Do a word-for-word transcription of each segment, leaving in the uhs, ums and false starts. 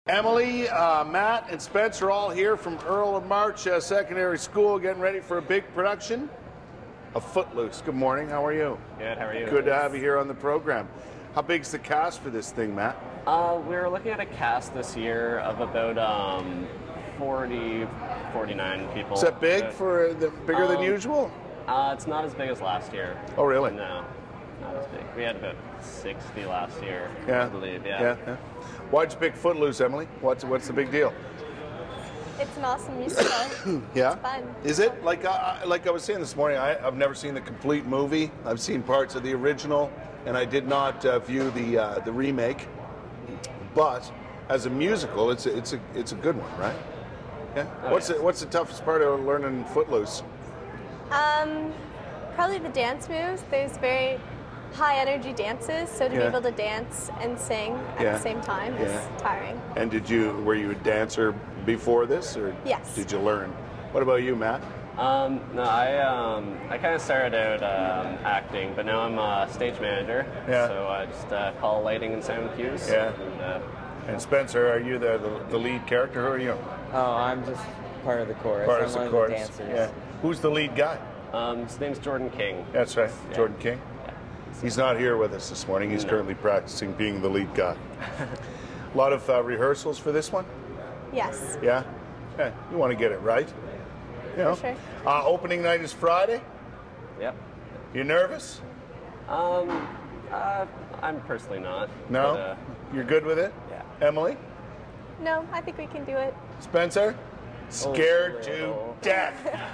Emily, uh, Matt, and Spence are all here from Earl and March uh, Secondary School, getting ready for a big production of Footloose. Good morning. How are you? Good. How are you? Good to have you here on the program. How big's the cast for this thing, Matt? Uh, we're looking at a cast this year of about um, forty, forty-nine people. Is that big Uh, for the bigger um, than usual? Uh, it's not as big as last year. Oh, really? No, not as big. We had about sixty last year, Yeah. I believe. Yeah. yeah, yeah. Why'd you pick Footloose, Emily? What's what's the big deal? It's an awesome musical. Yeah. It's fun. Is it? Like I, like I was saying this morning, I, I've never seen the complete movie. I've seen parts of the original, and I did not uh, view the uh, the remake. But as a musical, it's a, it's a it's a good one, right? Yeah. Oh, what's yes. the, what's the toughest part of learning Footloose? Um, probably the dance moves. There's very high energy dances, so to Yeah. be able to dance and sing at Yeah. the same time is Yeah. tiring. And did you were you a dancer before this, or Yes. did you learn? What about you, Matt? Um, no, I um, I kind of started out um, acting, but now I'm a stage manager. Yeah. So I just uh, call lighting and sound cues. Yeah. And, uh, And Spencer, are you the, the, the lead character? Who are you? Oh, I'm just part of the chorus. Part I'm of one the of chorus. the dancers. Yeah. Who's the lead guy? um, his name's Jordan King. That's right, Yeah. Jordan King. Yeah. He's not here with us this morning. He's No. currently practicing being the lead guy. A lot of uh, rehearsals for this one? Yes. Yeah? Yeah, you want to get it right. You know? For sure. Uh, opening night is Friday. Yep. You nervous? Um, uh, I'm personally not. No? But, uh, You're good with it? Yeah. Emily? No, I think we can do it. Spencer? Scared to little. death.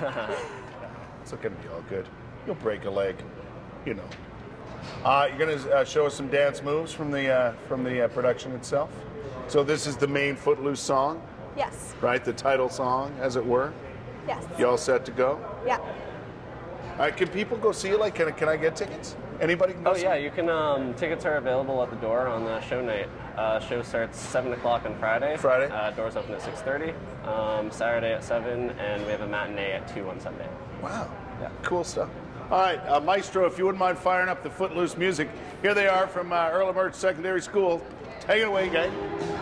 It's not going to be all good. You'll break a leg, you know. Uh, you're going to uh, show us some dance moves from the uh, from the uh, production itself. So this is the main Footloose song, Yes. right? The title song, as it were. Yes. You all set to go? Yeah. All right, can people go see it? Like, can, can I get tickets? Anybody can go Oh see yeah, it? you can. Um, tickets are available at the door on the show night. Uh, show starts seven o'clock on Friday. Friday. Uh, doors open at six thirty. Um, Saturday at seven, and we have a matinee at two on Sunday. Wow. Yeah. Cool stuff. All right, uh, Maestro, if you wouldn't mind firing up the Footloose music. Here they are from uh, Earl and March Secondary School. Take it away, gang.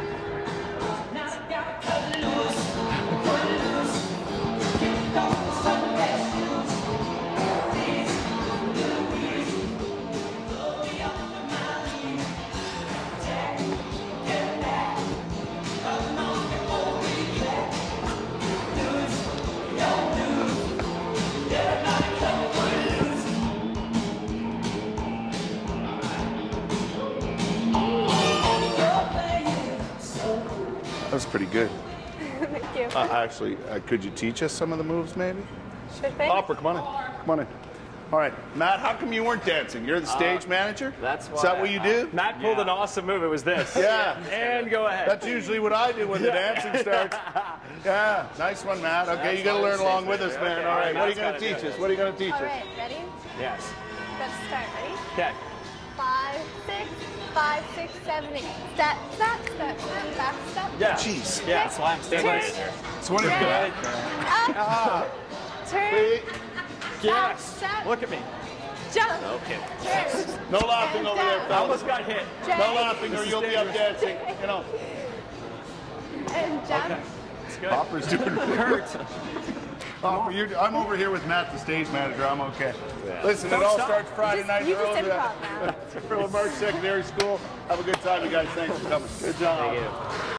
That was pretty good. Thank you. Uh, actually, uh, could you teach us some of the moves, maybe? Sure thing. Opera, come on in. Come on in. All right, Matt, how come you weren't dancing? You're the stage manager? that's Is that why what you I- do? Matt pulled Yeah. an awesome move. It was this. Yeah. And go ahead. That's usually what I do when the dancing starts. Yeah, nice one, Matt. Okay, you got to learn along with us, man. Okay, All right, what are you Matt's going to gotta do teach it. us? What are you going to teach All us? right, ready? Yes. Let's start. Ready? Okay. Five, six, five, six, seven, eight. Step, step, step, and back step. Yeah. Jeez. Yeah, that's why I'm standing Turn. right here. So what is Turn. good? Up. Turn. Wait, Yes. Step. Look at me. Jump. Okay. Turn. no laughing over there, I fellas. almost got hit. Jump. No laughing or you'll be up dancing. You know. And jump. It's good. Hopper's doing Hurt. Hopper, you're, I'm over here with Matt, the stage manager. I'm okay. Listen, Don't it all stop. starts Friday You just- night. you just Earl, improv now. Earl and March Secondary School. Have a good time, you guys. Thanks for coming. Good job. Thank you.